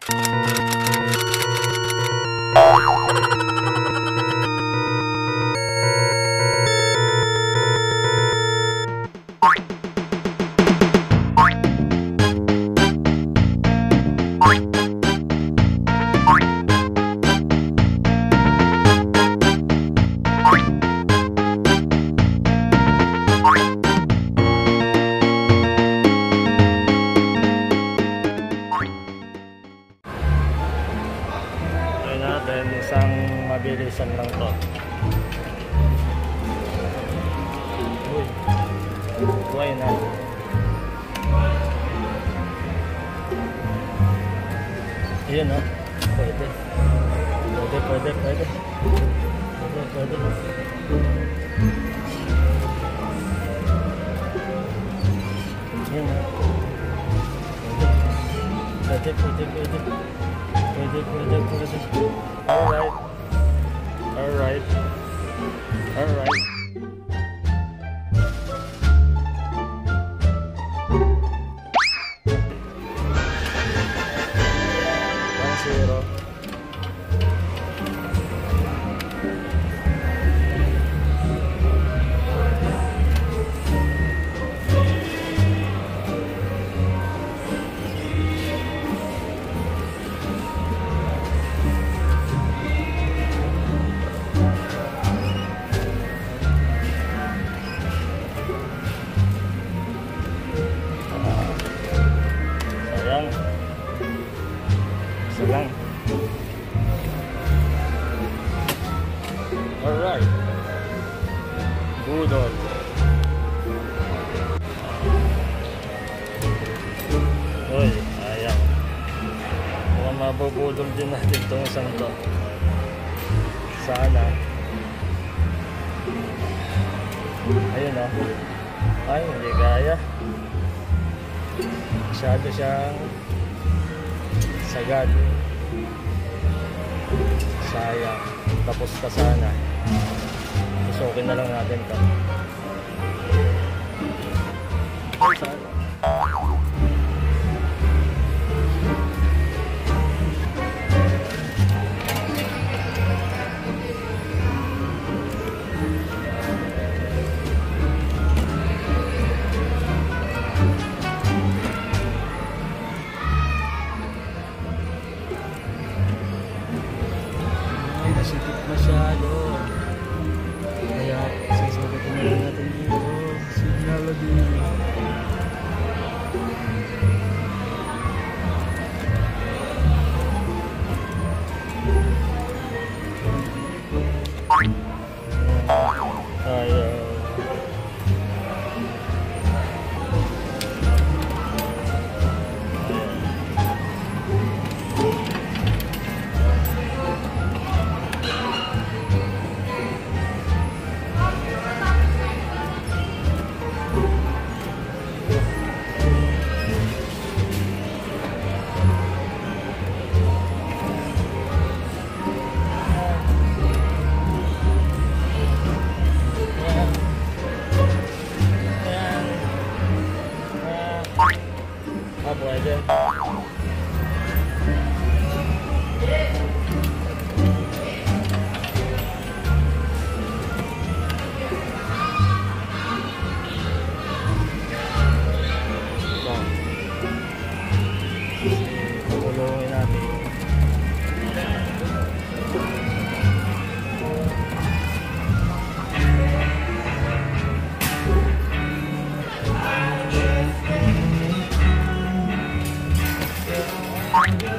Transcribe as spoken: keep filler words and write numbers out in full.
Isang mabilisan lang to. Uy, buhay na. Ayun o, pwede. Pwede, pwede, pwede. Pwede, pwede. Ayun o. Pwede, pwede, pwede. Pwede, pwede, pwede. Alright. Alright. Alright. One zero. Isa lang. Alright. Budol. Uy, ayaw. Mukhang mabubudol din natin itong isang to. Sana. Ayun o. Ay, hindi kaya. Masyado siyang sagad. Sayang. Tapos ka sana. Susukin na lang natin to. Sana. Sikip masyado. Kaya sasagutin na lang natin dito. Signal din. Ayaw. Ah, pwede. Pagulungin natin. Thank you.